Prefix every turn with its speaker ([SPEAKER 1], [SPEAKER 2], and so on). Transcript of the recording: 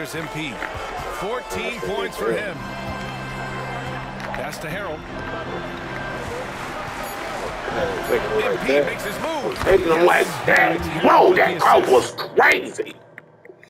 [SPEAKER 1] there's MP. 14 points for him. Pass to Harold. MP makes his move.
[SPEAKER 2] Taking them like that. Whoa, that crowd was crazy.